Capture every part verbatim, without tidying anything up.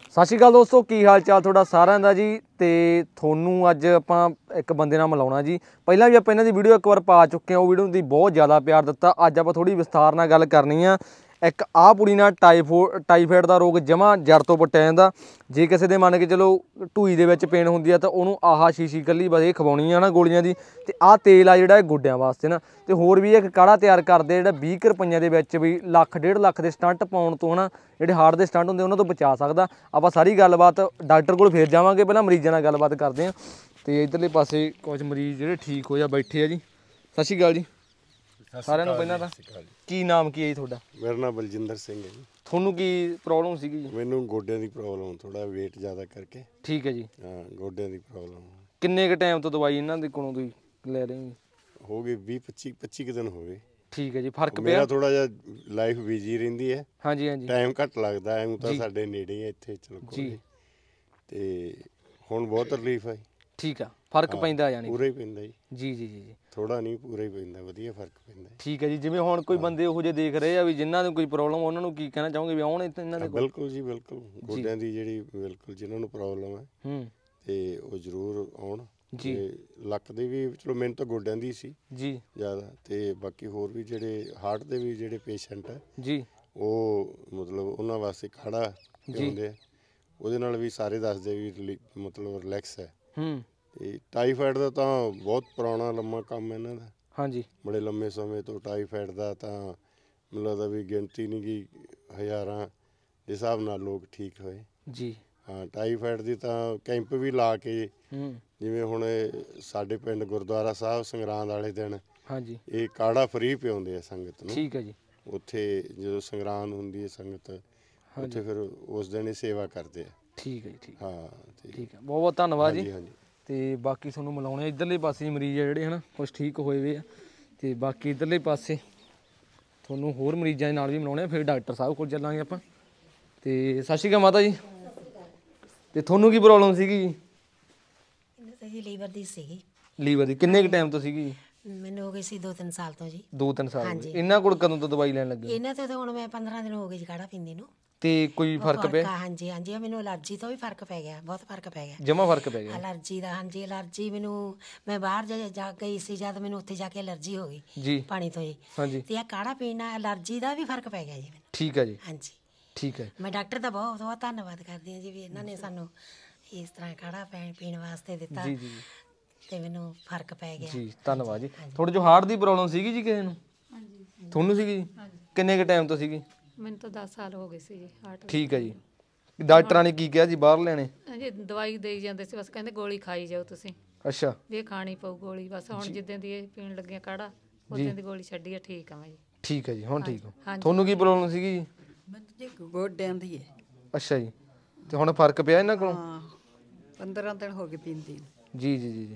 ਸਤਿ ਸ਼੍ਰੀ ਅਕਾਲ ਦੋਸਤੋ, ਕੀ ਹਾਲ ਚਾਲ ਤੁਹਾਡਾ ਸਾਰਿਆਂ ਦਾ ਜੀ। ਤੇ ਤੁਹਾਨੂੰ ਅੱਜ ਆਪਾਂ ਇੱਕ ਬੰਦੇ ਨਾਲ ਮਿਲਾਉਣਾ ਜੀ। ਪਹਿਲਾਂ ਵੀ ਆਪਾਂ ਇਹਨਾਂ ਦੀ ਵੀਡੀਓ ਇੱਕ ਵਾਰ ਪਾ ਚੁੱਕੇ ਹਾਂ, ਉਹ ਵੀਡੀਓ ਦੀ ਬਹੁਤ ਜ਼ਿਆਦਾ ਪਿਆਰ ਦਿੱਤਾ। ਅੱਜ ਆਪਾਂ ਥੋੜੀ ਵਿਸਥਾਰ ਨਾਲ ਗੱਲ ਕਰਨੀ ਆ। ਇੱਕ ਆਹ ਪੁੜੀ ਨਾਲ ਟਾਈਫੋ ਟਾਈਫਾਇਡ ਦਾ ਰੋਗ ਜਮਾਂ ਜੜ ਤੋਂ ਪੱਟਿਆ ਜਾਂਦਾ। ਜੇ ਕਿਸੇ ਦੇ ਮੰਨ ਕੇ ਚਲੋ ਢੂਈ ਦੇ ਵਿੱਚ ਪੇਨ ਹੁੰਦੀ ਆ ਤਾਂ ਉਹਨੂੰ ਆਹ ਸ਼ੀਸ਼ੀ ਇਕੱਲੀ ਬਸ ਇਹ ਖਵਾਉਣੀ ਆ ਨਾ ਗੋਲੀਆਂ ਦੀ। ਤੇ ਆਹ ਤੇਲ ਆ ਜਿਹੜਾ ਇਹ ਗੋਡਿਆਂ ਵਾਸਤੇ ਨਾ। ਤੇ ਹੋਰ ਵੀ ਇੱਕ ਕਾੜਾ ਤਿਆਰ ਕਰਦੇ ਜਿਹੜਾ ਵੀਹ ਕੁ ਰੁਪਈਆਂ ਦੇ ਵਿੱਚ ਵੀ ਲੱਖ ਡੇਢ ਲੱਖ ਦੇ ਸਟੰਟ ਪਾਉਣ ਤੋਂ ਹਨਾ, ਜਿਹੜੇ ਹਾਰਟ ਦੇ ਸਟੰਟ ਹੁੰਦੇ ਉਹਨਾਂ ਤੋਂ ਬਚਾ ਸਕਦਾ। ਆਪਾਂ ਸਾਰੀ ਗੱਲਬਾਤ ਡਾਕਟਰ ਕੋਲ ਫੇਰ ਜਾਵਾਂਗੇ, ਪਹਿਲਾਂ ਮਰੀਜ਼ਾਂ ਨਾਲ ਗੱਲਬਾਤ ਕਰਦੇ ਹਾਂ। ਤੇ ਇੱਧਰਲੇ ਪਾਸੇ ਕੁਝ ਮਰੀਜ਼ ਜਿਹੜੇ ਠੀਕ ਹੋਏ ਆ ਬੈਠੇ ਆ ਜੀ। ਸਤਿ ਸ਼੍ਰੀ ਅਕਾਲ ਜੀ ਸਾਰਿਆਂ ਨੂੰ। ਪਹਿਲਾਂ ਤਾਂ ਕੀ ਨਾਮ ਕੀ ਹੈ ਜੀ ਤੁਹਾਡਾ? ਮੇਰਾ ਨਾਮ ਬਲਜਿੰਦਰ ਸਿੰਘ ਹੈ ਜੀ। ਤੁਹਾਨੂੰ ਕੀ ਪ੍ਰੋਬਲਮ ਸੀਗੀ ਜੀ? ਮੈਨੂੰ ਗੋਡਿਆਂ ਦੀ ਪ੍ਰੋਬਲਮ, ਥੋੜਾ weight ਜ਼ਿਆਦਾ ਕਰਕੇ। ਠੀਕ ਹੈ ਜੀ। ਹਾਂ, ਗੋਡਿਆਂ ਦੀ ਪ੍ਰੋਬਲਮ। ਕਿੰਨੇ ਕੁ ਟਾਈਮ ਤੋਂ ਦਵਾਈ ਇਹਨਾਂ ਦੇ ਕੋਲੋਂ ਤੁਸੀਂ ਲੈ ਰਹੇ ਹੋ? ਹੋ ਗਏ ਵੀਹ ਪੱਚੀ ਪੱਚੀ ਕੁ ਦਿਨ ਹੋ ਗਏ। ਠੀਕ ਹੈ ਜੀ। ਫਰਕ ਪਿਆ? ਮੇਰਾ ਥੋੜਾ ਜਿਹਾ ਲਾਈਫ ਬਿਜੀ ਰਹਿੰਦੀ ਹੈ। ਹਾਂਜੀ ਹਾਂਜੀ। ਟਾਈਮ ਘੱਟ ਲੱਗਦਾ ਐ, ਤਾਂ ਸਾਡੇ ਨੇੜੇ ਹੀ ਇੱਥੇ ਚਲੋ ਜੀ। ਤੇ ਹੁਣ ਬਹੁਤ ਰਿਲੀਫ ਹੈ। ਠੀਕ ਆ, ਫਰਕ ਪੈਂਦਾ ਯਾਨੀ ਪੂਰਾ ਹੀ ਪੈਂਦਾ ਜੀ। ਜੀ ਜੀ ਜੀ। ਥੋੜਾ ਨਹੀਂ, ਪੂਰਾ ਹੀ ਪੈਂਦਾ, ਵਧੀਆ ਫਰਕ ਪੈਂਦਾ। ਠੀਕ ਹੈ ਜੀ। ਜਿਵੇਂ ਹੁਣ ਕੋਈ ਬੰਦੇ ਉਹੋ ਜਿਹੇ ਦੇਖ ਰਹੇ ਆ ਵੀ ਜਿਨ੍ਹਾਂ ਨੂੰ ਕੋਈ ਪ੍ਰੋਬਲਮ, ਉਹਨਾਂ ਨੂੰ ਕੀ ਕਹਿਣਾ ਚਾਹੋਗੇ ਵੀ ਆਉਣ ਇਹਨਾਂ ਦੇ ਕੋਲ? ਬਿਲਕੁਲ ਜੀ, ਬਿਲਕੁਲ। ਗੋਡਿਆਂ ਦੀ ਜਿਹੜੀ ਬਿਲਕੁਲ ਜਿਨ੍ਹਾਂ ਨੂੰ ਪ੍ਰੋਬਲਮ ਹੈ ਹੂੰ ਤੇ ਉਹ ਜ਼ਰੂਰ ਆਉਣ ਜੀ। ਲੱਕ ਦੇ ਵੀ ਚਲੋ, ਮੈਨੂੰ ਤਾਂ ਗੋਡਿਆਂ ਦੀ ਸੀ ਜੀ ਜ਼ਿਆਦਾ, ਤੇ ਬਾਕੀ ਹੋਰ ਵੀ ਜਿਹੜੇ ਹਾਰਟ ਦੇ ਵੀ ਜਿਹੜੇ ਪੇਸ਼ੈਂਟ ਹੈ ਜੀ, ਉਹ ਮਤਲਬ ਉਹਨਾਂ ਵਾਸਤੇ ਕਾੜਾ ਪਿਆਉਂਦੇ ਆ। ਉਹਦੇ ਨਾਲ ਵੀ ਸਾਰੇ ਦੱਸਦੇ ਵੀ ਮਤਲਬ ਰਿਲੈਕਸ ਹੈ। ਹੂੰ। ਤੇ ਟਾਈਫਾਇਡ ਦਾ ਤਾਂ ਬਹੁਤ ਪੁਰਾਣਾ ਲੰਮਾ ਕੰਮ ਇਹਨਾਂ ਦਾ। ਹਾਂਜੀ, ਬੜੇ ਲੰਮੇ ਸਮੇਂ ਤੋਂ ਟਾਈਫਾਇਡ ਦਾ ਤਾਂ ਮੈਨੂੰ ਲੱਗਦਾ ਵੀ ਗਿਣਤੀ ਨਹੀਂ ਗੀ, ਹਜ਼ਾਰਾਂ ਦੇ ਹਿਸਾਬ ਨਾਲ ਲੋਕ ਠੀਕ ਹੋਏ ਜੀ। ਹਾਂ, ਟਾਈਫਾਇਡ ਦੀ ਤਾਂ ਕੈਂਪ ਵੀ ਲਾ ਕੇ, ਜਿਵੇਂ ਹੁਣ ਸਾਡੇ ਪਿੰਡ ਗੁਰਦੁਆਰਾ ਸਾਹਿਬ ਸੰਗਰਾਂਦ ਵਾਲੇ ਦਿਨ ਹਾਂਜੀ ਇਹ ਕਾੜਾ ਫਰੀ ਪਿਆਉਂਦੇ ਆ ਸੰਗਤ ਨੂੰ। ਠੀਕ ਹੈ ਜੀ। ਉੱਥੇ ਜਦੋਂ ਸੰਗਰਾਂਦ ਹੁੰਦੀ ਹੈ ਸੰਗਤ ਉੱਥੇ ਫਿਰ ਉਸ ਦਿਨ ਹੀ ਸੇਵਾ ਕਰਦੇ ਆ। ਠੀਕ ਹੈ ਜੀ। ਠੀਕ ਹਾਂ, ਠੀਕ ਹੈ। ਬਹੁਤ ਬਹੁਤ ਧੰਨਵਾਦ ਜੀ। ਹਾਂਜੀ। ਤੇ ਬਾਕੀ ਤੁਹਾਨੂੰ ਮਿਲਾਉਣੇ ਇੱਧਰਲੇ ਪਾਸੇ ਮਰੀਜ਼ ਆ ਜਿਹੜੇ ਹਨਾ ਕੁਛ ਠੀਕ ਹੋਏ ਵੇ ਆ। ਤੇ ਬਾਕੀ ਇੱਧਰਲੇ ਪਾਸੇ ਤੁਹਾਨੂੰ ਹੋਰ ਮਰੀਜ਼ਾਂ ਦੇ ਨਾਲ ਵੀ ਮਿਲਾਉਣੇ ਆ, ਫਿਰ ਡਾਕਟਰ ਸਾਹਿਬ ਕੋਲ ਚੱਲਾਂਗੇ ਆਪਾਂ। ਤੇ ਸਤਿ ਸ਼੍ਰੀ ਅਕਾਲ ਮਾਤਾ ਜੀ। ਤੇ ਤੁਹਾਨੂੰ ਕੀ ਪ੍ਰੋਬਲਮ ਸੀਗੀ ਜੀ? ਜੀ ਲੀਵਰ ਦੀ ਸੀਗੀ। ਲੀਵਰ ਦੀ ਕਿੰਨੇ ਕੁ ਟਾਈਮ ਤੋਂ ਸੀਗੀ? ਮੈਨੂੰ ਹੋ ਗਈ ਸੀ ਦੋ ਤਿੰਨ ਸਾਲ ਤੋਂ ਜੀ। ਦੋ ਤਿੰਨ ਸਾਲ ਹੋ ਗਏ। ਇਹਨਾਂ ਕੋਲ ਕਦੋਂ ਤੋਂ ਦਵਾਈ ਲੈਣ ਲੱਗੇ? ਇਹਨਾਂ ਤੋਂ ਤਾਂ ਹੁਣ ਮੈਂ ਪੰਦਰਾਂ ਦਿਨ ਹੋ ਗਏ ਜੀ ਕਾੜਾ ਪੀਂਦੀ ਨੂੰ। ਤੇ ਕੋਈ ਫਰਕ ਪਿਆ? ਹਾਂਜੀ ਹਾਂਜੀ, ਮੈਨੂੰ ਅਲਰਜੀ ਤੋਂ ਵੀ ਫਰਕ ਪੈ ਗਿਆ, ਬਹੁਤ ਫਰਕ ਪੈ ਗਿਆ। ਜਮਾ ਫਰਕ ਪੈ ਗਿਆ ਅਲਰਜੀ ਦਾ? ਹਾਂਜੀ, ਅਲਰਜੀ ਮੈਨੂੰ, ਮੈਂ ਬਾਹਰ ਜਾ ਗਈ ਸੀ ਜਦ, ਮੈਨੂੰ ਉੱਥੇ ਜਾ ਕੇ ਅਲਰਜੀ ਹੋ ਗਈ ਜੀ ਪਾਣੀ ਤੋਂ ਜੀ। ਹਾਂਜੀ। ਤੇ ਇਹ ਕਾੜਾ ਪੀਣ ਨਾਲ ਅਲਰਜੀ ਦਾ ਵੀ ਫਰਕ ਪੈ ਗਿਆ ਜੀ ਮੈਨੂੰ। ਠੀਕ ਹੈ ਜੀ। ਹਾਂਜੀ, ਠੀਕ ਹੈ। ਮੈਂ ਡਾਕਟਰ ਦਾ ਬਹੁਤ ਬਹੁਤ ਧੰਨਵਾਦ ਕਰਦੀ ਹਾਂ ਜੀ ਵੀ ਇਹਨਾਂ ਨੇ ਸਾਨੂੰ ਇਸ ਤਰ੍ਹਾਂ ਕਾੜਾ ਪੀਣ ਵਾਸਤੇ ਦਿੱਤਾ। ਜੀ ਜੀ। ਤੇ ਮੈਨੂੰ ਫਰਕ ਪੈ ਗਿਆ ਜੀ। ਧੰਨਵਾਦ ਜੀ। ਤੁਹਾਡੇ ਜੋ ਹਾਰਟ ਦੀ ਪ੍ਰੋਬਲਮ ਸੀਗੀ ਜੀ ਕਿਸੇ ਨੂੰ? ਹਾਂਜੀ। ਤੁਹਾਨੂੰ ਸੀਗੀ ਜੀ? ਕਿੰਨੇ ਕੁ ਟਾਈਮ ਤੋਂ ਸੀਗੀ? ਮੈਨੂੰ ਤਾਂ ਦਸ ਸਾਲ ਹੋ ਗਏ ਸੀ ਜੀ ਹਾਰਟ। ਠੀਕ ਹੈ ਜੀ। ਡਾਕਟਰਾਂ ਨੇ ਕੀ ਕਿਹਾ ਜੀ ਬਾਹਰ ਲੈਣੇ? ਹਾਂਜੀ, ਦਵਾਈ ਦੇਈ ਜਾਂਦੇ ਸੀ, ਬਸ ਕਹਿੰਦੇ ਗੋਲੀ ਖਾਈ ਜਾਓ ਤੁਸੀਂ। ਅੱਛਾ। ਵੀ ਇਹ ਖਾਣੀ ਪਊ ਗੋਲੀ ਬਸ। ਹੁਣ ਜਿੱਦਾਂ ਦੀ ਇਹ ਪੀਣ ਲੱਗੀਆਂ ਕਾੜਾ, ਉਦੋਂ ਦੀ ਗੋਲੀ ਛੱਡੀ ਆ। ਠੀਕ ਆ ਮੈਂ ਜੀ। ਠੀਕ ਹੈ ਜੀ, ਹੁਣ ਠੀਕ ਹੋ? ਤੁਹਾਨੂੰ ਕੀ ਪ੍ਰੋਬਲਮ ਸੀਗੀ ਜੀ? ਮੈਨੂੰ ਜੀ ਗੋਡਿਆਂ ਦੀ ਹੈ। ਅੱਛਾ ਜੀ। ਤੇ ਹੁਣ ਫਰਕ ਪਿਆ ਇਹਨਾਂ ਕੋਲੋਂ? ਹਾਂ, ਪੰਦਰਾਂ ਦਿਨ ਹੋ ਗਏ ਪੀਂਦੀ ਨੂੰ। ਜੀ ਜੀ ਜੀ ਜੀ।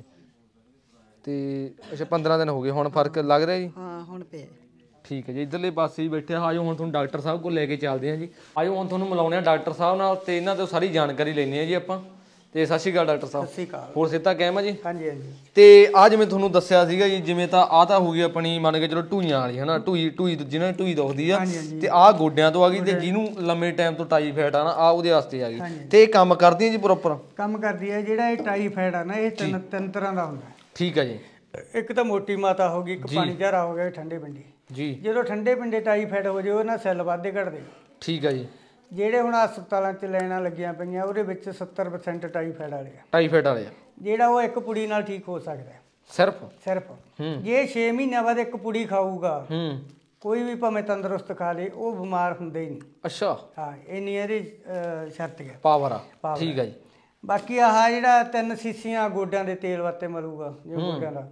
ਤੇ ਅੱਛਾ, ਪੰਦਰਾਂ ਦਿਨ ਹੋ ਗਏ, ਹੁਣ ਫਰਕ ਲੱਗ ਰਿਹਾ ਜੀ? ਹਾਂ, ਹੁਣ ਪਿਆ। ਠੀਕ ਹੈ ਜੀ। ਇੱਧਰਲੇ ਪਾਸੇ ਹੀ ਬੈਠੇ। ਆਜੋ ਹੁਣ ਤੁਹਾਨੂੰ ਡਾਕਟਰ ਸਾਹਿਬ ਕੋਲ ਲੈ ਕੇ ਚੱਲਦੇ ਹਾਂ ਜੀ। ਆਜੋ ਹੁਣ ਤੁਹਾਨੂੰ ਮਿਲਾਉਂਦੇ ਹਾਂ ਡਾਕਟਰ ਸਾਹਿਬ ਨਾਲ, ਤੇ ਇਹਨਾਂ ਤੋਂ ਸਾਰੀ ਜਾਣਕਾਰੀ ਲੈਂਦੇ ਹਾਂ ਜੀ ਆਪਾਂ। ਤੇ ਸਤਿ ਸ਼੍ਰੀ ਅਕਾਲ ਡਾਕਟਰ ਸਾਹਿਬ। ਸਤਿ ਸ਼੍ਰੀ ਅਕਾਲ। ਹੋਰ ਸਿਹਤਾਂ ਕਾਇਮ ਆ ਜੀ? ਹਾਂਜੀ ਹਾਂਜੀ। ਤੇ ਆ ਜਿਵੇਂ ਤੁਹਾਨੂੰ ਦੱਸਿਆ ਸੀਗਾ ਜੀ, ਜਿਵੇਂ ਤਾਂ ਆਹ ਤਾਂ ਹੋ ਗਈ ਆਪਣੀ ਮੰਨ ਕੇ ਚਲੋ ਢੂਈਆਂ ਵਾਲੀ ਹਨਾ, ਢੂਈ ਢੂਈ ਜਿਹਨਾਂ ਨੂੰ ਢੂਈ ਦੁਖਦੀ ਆ। ਤੇ ਆਹ ਗੋਡਿਆਂ ਤੋਂ ਆ ਗਈ, ਤੇ ਜਿਹਨੂੰ ਲੰਮੇ ਟਾਈਮ ਤੋਂ ਟਾਈਫਾਇਡ ਆ ਨਾ, ਆ ਉਹਦੇ ਵਾਸਤੇ ਆ ਗਈ। ਤੇ ਇਹ ਕੰਮ ਕਰਦੀ ਹੈ ਜੀ ਪ੍ਰੋਪਰ? ਕੰਮ ਕਰਦੀ ਹੈ। ਜਿਹੜਾ ਇਹ ਟਾਈਫਾਇਡ ਆ ਨਾ, ਇਹ ਤਿੰਨ ਤਿੰਨ ਤਰ੍ਹਾਂ ਦਾ ਹੁੰਦਾ। ਠੀਕ ਹੈ ਜੀ। ਇੱਕ ਤਾਂ ਮੋਟੀ ਮਾਤਾ ਹੋ ਗਈ, ਇੱਕ ਪਾਣੀ ਝਾਰਾ ਹੋ ਗਿਆ, ਠੰਡੇ ਪਿੰਡੇ ਜੀ। ਜਦੋਂ ਠੰਡੇ ਪਿੰਡੇ ਟਾਈਫਾਇਡ ਹੋ ਜਾਏ ਉਹਨਾਂ ਸੈੱਲ ਵੱਧਦੇ ਘਟਦੇ। ਠੀਕ ਹੈ ਜੀ। ਜਿਹੜੇ ਹੁਣ ਹਸਪਤਾਲਾਂ 'ਚ ਲਾਈਨਾਂ ਲੱਗੀਆਂ ਪਈਆਂ ਉਹਦੇ ਵਿੱਚ ਸੱਤਰ ਪਰਸੈਂਟ ਟਾਈਫਾਇਡ ਵਾਲੇ ਆ। ਟਾਈਫਾਇਡ ਵਾਲੇ ਆ ਜਿਹੜਾ ਉਹ ਇੱਕ ਪੁੜੀ ਨਾਲ ਠੀਕ ਹੋ ਸਕਦਾ ਸਿਰਫ ਸਿਰਫ ਜੇ ਛੇ ਮਹੀਨਿਆਂ ਬਾਅਦ ਇੱਕ ਪੁੜੀ ਖਾਊਗਾ, ਕੋਈ ਵੀ ਭਾਵੇਂ ਤੰਦਰੁਸਤ ਖਾ ਲੇ, ਉਹ ਬਿਮਾਰ ਹੁੰਦੇ ਹੀ ਨਹੀਂ। ਅੱਛਾ। ਹਾਂ, ਇੰਨੀ ਇਹਦੀ ਸ਼ਰਤ ਹੈ, ਪਾਵਰ ਆ। ਠੀਕ ਹੈ ਜੀ। ਬਾਕੀ ਆਹ ਜਿਹੜਾ ਤਿੰਨ ਸੀਸੀਆਂ ਗੋਡਿਆਂ ਦੇ ਤੇਲ ਵਾਸਤੇ ਮਲੂਗਾ, ਜੇ ਗੋਡਿਆਂ ਦਾ,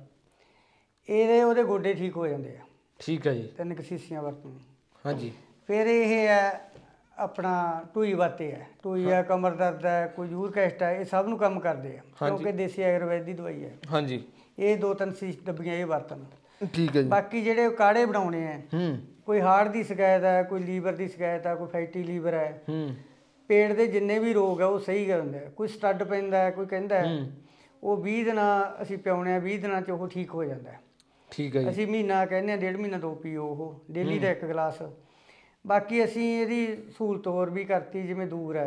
ਇਹਦੇ ਉਹਦੇ ਗੋਡੇ ਠੀਕ ਹੋ ਜਾਂਦੇ ਆ। ਠੀਕ ਹੈ ਜੀ। ਤਿੰਨ ਕੁ ਸੀਸੀਆਂ ਵਰਤੋਂ। ਹਾਂਜੀ। ਫਿਰ ਇਹ ਹੈ ਆਪਣਾ ਢੂਈ ਵਾਤੇ ਹੈ, ਢੂਈ ਹੈ, ਕਮਰ ਦਰਦ ਹੈ, ਕੋਈ ਯੂਰ ਕੈਸਟ ਹੈ, ਇਹ ਸਭ ਨੂੰ ਕੰਮ ਕਰਦੇ ਆ ਕਿਉਂਕਿ ਦੇਸੀ ਆਯੁਰਵੈਦ ਦੀ ਦਵਾਈ ਹੈ। ਹਾਂਜੀ। ਇਹ ਦੋ ਤਿੰਨ ਸੀਸ ਡੱਬੀਆਂ ਇਹ ਵਰਤਣ। ਠੀਕ ਹੈ ਜੀ। ਬਾਕੀ ਜਿਹੜੇ ਕਾੜੇ ਬਣਾਉਣੇ ਆ, ਕੋਈ ਹਾਰਟ ਦੀ ਸ਼ਿਕਾਇਤ ਹੈ, ਕੋਈ ਲੀਵਰ ਦੀ ਸ਼ਿਕਾਇਤ ਹੈ, ਕੋਈ ਫੈਟੀ ਲੀਵਰ ਹੈ, ਪੇਟ ਦੇ ਜਿੰਨੇ ਵੀ ਰੋਗ ਆ ਉਹ ਸਹੀ ਕਰ ਦਿੰਦੇ ਆ। ਕੋਈ ਸਟੱਡ ਪੈਂਦਾ, ਕੋਈ ਕਹਿੰਦਾ ਉਹ ਵੀਹ ਦਿਨਾਂ ਅਸੀਂ ਪਿਆਉਣੇ ਆ, ਵੀਹ ਦਿਨਾਂ 'ਚ ਉਹ ਠੀਕ ਹੋ ਜਾਂਦਾ। ਠੀਕ ਹੈ ਜੀ। ਅਸੀਂ ਮਹੀਨਾ ਕਹਿੰਦੇ ਹਾਂ, ਡੇਢ ਮਹੀਨਾ ਦੋ ਪੀਓ ਉਹ ਡੇਲੀ ਦਾ ਇੱਕ ਗਲਾਸ। ਬਾਕੀ ਅਸੀਂ ਇਹਦੀ ਸਹੂਲਤ ਹੋਰ ਵੀ ਕਰਤੀ, ਜਿਵੇਂ ਦੂਰ ਹੈ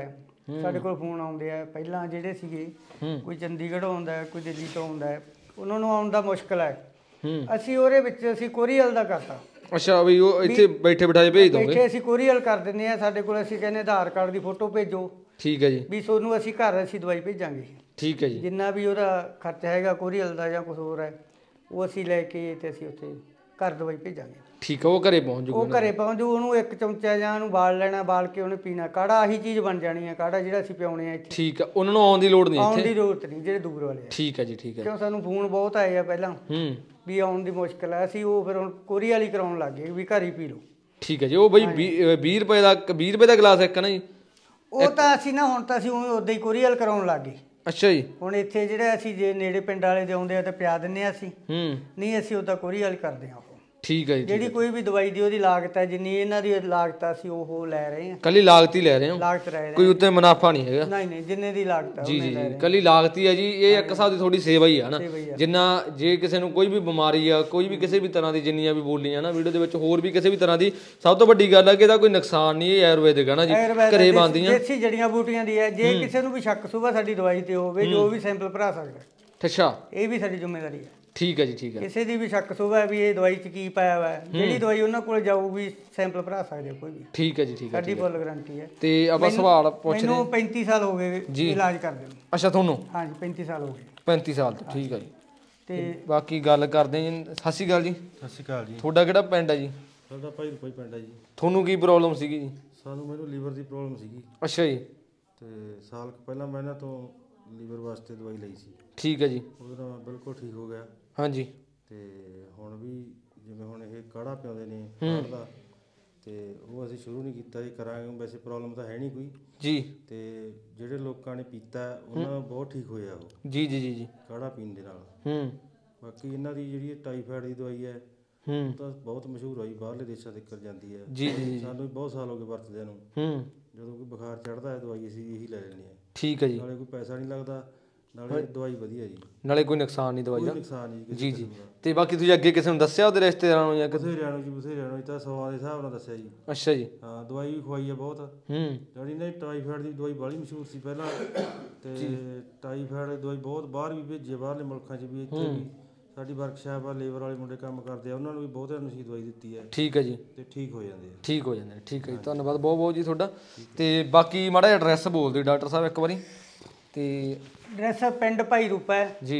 ਸਾਡੇ ਕੋਲ ਫੋਨ ਆਉਂਦੇ ਆ ਪਹਿਲਾਂ ਜਿਹੜੇ ਸੀਗੇ, ਕੋਈ ਚੰਡੀਗੜ੍ਹ ਆਉਂਦਾ ਕੋਈ ਦਿੱਲੀ ਤੋਂ ਆਉਂਦਾ, ਉਹਨਾਂ ਨੂੰ ਆਉਣ ਦਾ ਮੁਸ਼ਕਲ ਹੈ। ਅਸੀਂ ਉਹਦੇ ਵਿੱਚ ਅਸੀਂ ਕੋਰੀਅਲ ਦਾ ਕਰਤਾ। ਅੱਛਾ ਵੀ ਉਹ ਇੱਥੇ ਬੈਠੇ ਬਿਠਾਏ ਭੇਜ ਦੋਗੇ? ਇੱਥੇ ਅਸੀਂ ਕੋਰੀਅਲ ਕਰ ਦਿੰਦੇ ਆ। ਸਾਡੇ ਕੋਲ ਅਸੀਂ ਕਹਿੰਦੇ ਆਧਾਰ ਕਾਰਡ ਦੀ ਫੋਟੋ ਭੇਜੋ, ਠੀਕ ਹੈ ਜੀ, ਵੀ ਤੁਹਾਨੂੰ ਅਸੀਂ ਘਰ ਅਸੀਂ ਦਵਾਈ ਭੇਜਾਂਗੇ। ਠੀਕ ਹੈ ਜੀ, ਜਿੰਨਾ ਵੀ ਉਹਦਾ ਖਰਚਾ ਹੈਗਾ ਕੋਰੀਅਲ ਦਾ ਜਾਂ ਕੁਝ ਹੋਰ ਹੈ, ਉਹ ਅਸੀਂ ਲੈ ਕੇ ਤੇ ਅਸੀਂ ਉੱਥੇ ਘਰ ਦਵਾਈ ਭੇਜਾਂਗੇ। ਠੀਕ ਹੈ, ਉਹ ਘਰੇ ਪਹੁੰਚ ਜੂਗਾ? ਉਹ ਘਰੇ ਪਹੁੰਚ ਜੂ। ਉਹਨੂੰ ਇੱਕ ਚਮਚਾ ਜਾਂ ਉਹਨੂੰ ਬਾਲ ਲੈਣਾ, ਬਾਲ ਕੇ ਉਹਨੇ ਪੀਣਾ ਕਾੜਾ। ਆਹੀ ਚੀਜ਼ ਬਣ ਜਾਣੀ ਹੈ ਕਾੜਾ ਜਿਹੜਾ ਅਸੀਂ ਪਿਆਉਣੇ ਆ ਇੱਥੇ। ਠੀਕ ਹੈ, ਉਹਨਾਂ ਨੂੰ ਆਉਣ ਦੀ ਲੋੜ ਨਹੀਂ? ਆਉਣ ਦੀ ਜ਼ਰੂਰਤ ਨਹੀਂ ਜਿਹੜੇ ਦੂਰ ਵਾਲੇ ਆ। ਠੀਕ ਹੈ ਜੀ, ਠੀਕ ਹੈ। ਕਿਉਂ ਸਾਨੂੰ ਫੋਨ ਬਹੁਤ ਆਏ ਆ ਪਹਿਲਾਂ ਹੂੰ ਵੀ ਆਉਣ ਦੀ ਮੁਸ਼ਕਲ ਹੈ। ਅਸੀਂ ਉਹ ਫਿਰ ਹੁਣ ਕੋਰੀਅਲ ਹੀ ਕਰਾਉਣ ਲੱਗ ਗਏ ਵੀ ਘਰ ਹੀ ਪੀ ਲਓ। ਠੀਕ ਹੈ ਜੀ। ਉਹ ਬਈ ਵੀਹ ਰੁਪਏ ਦਾ ਵੀਹ ਰੁਪਏ ਦਾ ਗਲਾਸ ਇੱਕ ਨਾ ਜੀ? ਉਹ ਤਾਂ ਅਸੀਂ ਨਾ ਹੁਣ ਤਾਂ ਅਸੀਂ ਉਦਾਂ ਹੀ ਕੋਰੀਅਲ ਕਰਾਉਣ ਲੱਗ ਗਏ। ਅੱਛਾ ਜੀ। ਹੁਣ ਇੱਥੇ ਜਿਹੜੇ ਅਸੀਂ ਜੇ ਨੇੜੇ ਪਿੰਡ ਵਾਲੇ ਦੇ ਆਉਂਦੇ ਆ ਤਾਂ ਪਿਆ ਦਿੰਦੇ ਆ ਅਸੀਂ। ਹੂੰ ਨਹੀਂ ਅਸੀਂ ਉਦਾਂ ਕੋਰੀਅਲ ਕਰਦੇ ਆ। ਠੀਕ ਹੈ ਜੀ। ਜਿਹੜੀ ਕੋਈ ਵੀ ਦਵਾਈ ਦੀ ਉਹਦੀ ਲਾਗਤ ਹੈ, ਜਿੰਨੀ ਇਹਨਾਂ ਦੀ ਲਾਗਤ ਆ ਅਸੀਂ ਉਹ ਲੈ ਰਹੇ ਹਾਂ। ਕੱਲੀ ਲਾਗਤ ਹੀ ਲੈ ਰਹੇ ਹੋ? ਲਾਗਤ ਲੈ ਰਹੇ, ਕੋਈ ਉੱਤੇ ਮੁਨਾਫਾ ਨਹੀਂ ਹੈਗਾ? ਨਹੀਂ ਨਹੀਂ, ਜਿੰਨੇ ਦੀ ਲਾਗਤ ਹੈ ਜੀ ਜੀ, ਕੱਲੀ ਲਾਗਤ ਹੀ ਹੈ ਜੀ। ਇਹ ਇੱਕ ਹਿਸਾਬ ਦੀ ਥੋੜੀ ਸੇਵਾ ਹੀ ਆ ਨਾ। ਜਿੰਨਾ ਜੇ ਕਿਸੇ ਨੂੰ ਕੋਈ ਵੀ ਬਿਮਾਰੀ ਆ, ਕੋਈ ਵੀ ਕਿਸੇ ਵੀ ਤਰ੍ਹਾਂ ਦੀ, ਜਿੰਨੀਆਂ ਵੀ ਬੋਲੀਆਂ ਨਾ ਵੀਡੀਓ ਦੇ ਵਿੱਚ, ਹੋਰ ਵੀ ਕਿਸੇ ਵੀ ਤਰ੍ਹਾਂ ਦੀ, ਸਭ ਤੋਂ ਵੱਡੀ ਗੱਲ ਹੈ ਕਿ ਇਹਦਾ ਕੋਈ ਨੁਕਸਾਨ ਨਹੀਂ। ਇਹ ਆਯੁਰਵੈਦਿਕ ਹੈ ਨਾ ਜੀ, ਘਰੇ ਬਣਦੀਆਂ ਦੇਸੀ ਜੜੀਆਂ ਬੂਟੀਆਂ ਦੀ ਹੈ। ਜੇ ਕਿਸੇ ਨੂੰ ਵੀ ਸ਼ੱਕ ਸੁਭਾ ਸਾਡੀ ਦਵਾਈ ਤੇ ਹੋਵੇ, ਜੋ ਵੀ ਸੈਂਪਲ ਭਰਾ ਸਕਦਾ। ਅੱਛਾ, ਇਹ ਵੀ ਸਾਡੀ ਜ਼ਿੰਮੇਵਾਰੀ ਹੈ। ਠੀਕ ਹੈ ਜੀ, ਠੀਕ ਹੈ। ਕਿਸੇ ਦੀ ਵੀ ਸ਼ੱਕ ਸੁਭਾ ਵੀ ਇਹ ਦਵਾਈ 'ਚ ਕੀ ਪਾਇਆ ਹੋਇਆ, ਜਿਹੜੀ ਦਵਾਈ ਉਹਨਾਂ ਕੋਲ ਜਾਊਗੀ ਸੈਂਪਲ ਭਰਾ ਸਕਦੇ ਕੋਈ ਵੀ। ਠੀਕ ਹੈ ਜੀ, ਠੀਕ ਹੈ। ਸਾਡੀ ਫੁੱਲ ਗਾਰੰਟੀ ਹੈ। ਤੇ ਆਪਾਂ ਸਵਾਲ ਪੁੱਛਦੇ। ਮੈਨੂੰ ਪੈਂਤੀ ਸਾਲ ਹੋ ਗਏ ਇਲਾਜ ਕਰਦੇ ਨੂੰ। ਅੱਛਾ, ਤੁਹਾਨੂੰ? ਹਾਂਜੀ, ਪੈਂਤੀ ਸਾਲ ਹੋ ਗਏ। ਪੈਂਤੀ ਸਾਲ ਤੋਂ, ਠੀਕ ਹੈ ਜੀ। ਤੇ ਬਾਕੀ ਗੱਲ ਕਰਦੇ ਜੀ। ਸਤਿ ਸ਼੍ਰੀ ਅਕਾਲ ਜੀ। ਸਤਿ ਸ਼੍ਰੀ ਅਕਾਲ ਜੀ। ਤੁਹਾਡਾ ਕਿਹੜਾ ਪਿੰਡ ਹੈ ਜੀ? ਸਾਡਾ ਭਾਈ ਰੁਪਈ ਪਿੰਡ ਹੈ ਜੀ। ਤੁਹਾਨੂੰ ਕੀ ਪ੍ਰੋਬਲਮ ਸੀਗੀ ਜੀ? ਸਾਨੂੰ ਮੈਨੂੰ ਲੀਵਰ ਦੀ ਪ੍ਰੋਬਲਮ ਸੀਗੀ। ਅੱਛਾ ਜੀ। ਤੇ ਸਾਲ ਕੁ ਪਹਿਲਾਂ ਮੈਂ ਇਹਨਾਂ ਤੋਂ ਲੀਵਰ ਵਾਸਤੇ ਦਵਾਈ ਲਈ ਸੀ। ਠੀਕ ਹੈ ਜੀ। ਉਹਦੇ ਨਾਲ ਬਿਲਕੁਲ ਠੀਕ ਹੋ ਗਿਆ। ਹਾਂਜੀ। ਤੇ ਹੁਣ ਵੀ ਜਿਵੇਂ ਹੁਣ ਇਹ ਕਾੜਾ ਪਿਆਉਂਦੇ ਨੇ ਕਾੜ ਦਾ, ਤੇ ਉਹ ਅਸੀਂ ਸ਼ੁਰੂ ਨਹੀਂ ਕੀਤਾ ਜੀ, ਕਰਾਂਗੇ। ਵੈਸੇ ਪ੍ਰੋਬਲਮ ਤਾਂ ਹੈ ਨਹੀਂ ਕੋਈ ਜੀ। ਤੇ ਜਿਹੜੇ ਲੋਕਾਂ ਨੇ ਪੀਤਾ ਉਹਨਾਂ ਬਹੁਤ ਠੀਕ ਹੋਇਆ ਉਹ। ਜੀ ਜੀ ਜੀ ਜੀ। ਕਾੜਾ ਪੀਣ ਦੇ ਨਾਲ। ਹੂੰ। ਬਾਕੀ ਇਹਨਾਂ ਦੀ ਜਿਹੜੀ ਟਾਈਫਾਇਡ ਦੀ ਦਵਾਈ ਹੈ, ਹੂੰ, ਤਾਂ ਬਹੁਤ ਮਸ਼ਹੂਰ ਹੋਈ, ਬਾਹਰਲੇ ਦੇਸ਼ਾਂ ਤੱਕ ਜਾਂਦੀ ਹੈ। ਜੀ ਜੀ। ਸਾਨੂੰ ਵੀ ਬਹੁਤ ਸਾਲ ਹੋ ਗਏ ਵਰਤਦਿਆਂ ਨੂੰ। ਹੂੰ। ਜਦੋਂ ਕੋਈ ਬੁਖਾਰ ਚੜ੍ਹਦਾ ਹੈ ਦਵਾਈ ਅਸੀਂ ਇਹੀ ਲੈ ਲੈਂਦੇ ਹਾਂ। ਠੀਕ ਹੈ ਜੀ। ਨਾਲੇ ਕੋਈ ਪੈਸਾ ਨਹੀਂ ਲੱਗਦਾ, ਨਾਲੇ ਦਵਾਈ ਵਧੀਆ ਜੀ, ਨਾਲੇ ਕੋਈ ਨੁਕਸਾਨ ਨਹੀਂ ਦਵਾਈ ਦਾ। ਕੋਈ ਨੁਕਸਾਨ ਨਹੀਂ ਜੀ ਜੀ। ਤੇ ਬਾਕੀ ਤੁਸੀਂ ਅੱਗੇ ਕਿਸੇ ਨੂੰ ਦੱਸਿਆ ਉਹਦੇ ਰਿਸ਼ਤੇਦਾਰਾਂ ਨੂੰ ਜਾਂ ਕਿਸੇ? ਬਥੇਰਿਆਂ ਨੂੰ ਜੀ, ਬਥੇਰਿਆਂ ਨੂੰ ਤਾਂ ਸੌਆਂ ਦੇ ਹਿਸਾਬ ਨਾਲ ਦੱਸਿਆ ਜੀ। ਅੱਛਾ ਜੀ। ਹਾਂ, ਦਵਾਈ ਵੀ ਖਵਾਈ ਹੈ ਬਹੁਤ। ਹੂੰ। ਜਿਹੜੀ ਨਾ ਟਾਈਫਾਇਡ ਦੀ ਦਵਾਈ ਬਾਹਲੀ ਮਸ਼ਹੂਰ ਸੀ ਪਹਿਲਾਂ, ਤੇ ਟਾਈਫਾਇਡ ਦੀ ਦਵਾਈ ਬਹੁਤ ਬਾਹਰ ਵੀ ਭੇਜੀ, ਬਾਹਰਲੇ ਮੁਲਕਾਂ 'ਚ ਵੀ, ਇੱਥੇ ਵੀ। ਸਾਡੀ ਵਰਕਸ਼ਾਪ ਆ, ਲੇਬਰ ਵਾਲੇ ਮੁੰਡੇ ਕੰਮ ਕਰਦੇ ਆ, ਉਹਨਾਂ ਨੂੰ ਵੀ ਬਹੁਤਿਆਂ ਨੂੰ ਅਸੀਂ ਦਵਾਈ ਦਿੱਤੀ ਹੈ। ਠੀਕ ਹੈ ਜੀ। ਤੇ ਠੀਕ ਹੋ ਜਾਂਦੇ ਆ। ਠੀਕ ਹੋ ਜਾਂਦੇ ਨੇ। ਠੀਕ ਹੈ ਜੀ, ਧੰਨਵਾਦ ਬਹੁਤ ਬਹੁਤ ਜੀ ਤੁਹਾਡਾ। ਤੇ ਬਾਕੀ ਮਾੜਾ ਜਿਹਾ ਐਡਰੈਸ ਬੋਲ ਦਿਓ ਡਾਕਟਰ ਸਾਹਿਬ ਇੱਕ ਵਾਰੀ। ਤੇ ਐਡਰੈਸ ਪਿੰਡ ਭਾਈ ਰੂਪਾ ਜੀ,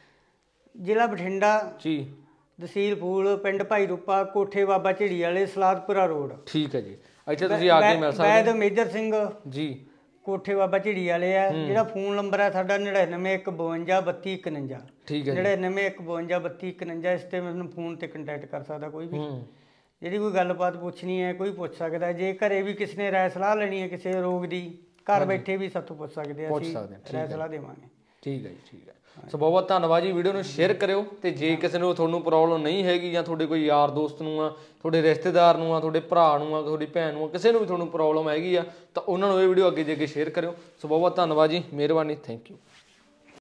ਜ਼ਿਲ੍ਹਾ ਬਠਿੰਡਾ ਜੀ, ਤਹਿਸੀਲ ਫੂਲ, ਪਿੰਡ ਭਾਈ ਰੂਪਾ, ਕੋਠੇ ਬਾਬਾ ਝਿੜੀ ਵਾਲੇ, ਸਲਾਦਪੁਰਾ ਰੋਡ। ਠੀਕ ਹੈ ਜੀ। ਇੱਥੇ ਤੁਸੀਂ ਆ ਕੇ ਮਿਲ ਸਕਦੇ ਹੋ। ਵੈਦ ਮੇਜਰ ਸਿੰਘ ਜੀ, ਕੋਠੇ ਬਾਬਾ ਝਿੜੀ ਵਾਲੇ ਆ। ਜਿਹੜਾ ਫੋਨ ਨੰਬਰ ਹੈ ਸਾਡਾ ਨੜਿਨਵੇਂ ਇੱਕ ਬਵੰਜਾ ਬੱਤੀ ਇਕਵੰਜਾ। ਠੀਕ ਹੈ। ਨੜਿਨਵੇਂ ਇੱਕ ਬਵੰਜਾ ਬੱਤੀ ਇਕਵੰਜਾ। ਇਸ ਤੇ ਮੈਨੂੰ ਫੋਨ ਤੇ ਕੰਟੈਕਟ ਕਰ ਸਕਦਾ ਕੋਈ ਵੀ। ਜਿਹੜੀ ਕੋਈ ਗੱਲਬਾਤ ਪੁੱਛਣੀ ਹੈ ਕੋਈ ਪੁੱਛ ਸਕਦਾ। ਜੇ ਘਰੇ ਵੀ ਕਿਸੇ ਨੇ ਰਾਏ ਸਲਾਹ ਲੈਣੀ ਹੈ ਕਿਸੇ ਰੋਗ ਦੀ, ਘਰ ਬੈਠੇ ਵੀ ਸਾਥੋਂ ਪੁੱਛ ਸਕਦੇ ਆ, ਅਸੀਂ ਰਾਏ ਸਲਾਹ ਦੇਵਾਂਗੇ। ਠੀਕ ਹੈ ਜੀ, ਠੀਕ ਹੈ। ਸੋ ਬਹੁਤ ਬਹੁਤ ਧੰਨਵਾਦ ਜੀ। ਵੀਡੀਓ ਨੂੰ ਸ਼ੇਅਰ ਕਰਿਓ। ਤੇ ਜੇ ਕਿਸੇ ਨੂੰ ਤੁਹਾਨੂੰ ਪ੍ਰੋਬਲਮ ਨਹੀਂ ਹੈਗੀ, ਜਾਂ ਤੁਹਾਡੇ ਕੋਈ ਯਾਰ ਦੋਸਤ ਨੂੰ ਆ, ਤੁਹਾਡੇ ਰਿਸ਼ਤੇਦਾਰ ਨੂੰ ਆ, ਤੁਹਾਡੇ ਭਰਾ ਨੂੰ ਆ, ਤੁਹਾਡੀ ਭੈਣ ਨੂੰ ਆ, ਕਿਸੇ ਨੂੰ ਵੀ ਤੁਹਾਨੂੰ ਪ੍ਰੋਬਲਮ ਹੈਗੀ ਆ, ਤਾਂ ਉਹਨਾਂ ਨੂੰ ਇਹ ਵੀਡੀਓ ਅੱਗੇ ਜੇ ਅੱਗੇ ਸ਼ੇਅਰ ਕਰਿਓ। ਸੋ ਬਹੁਤ ਬਹੁਤ ਧੰਨਵਾਦ ਜੀ, ਮਿਹਰਬਾਨੀ, ਥੈਂਕ ਯੂ।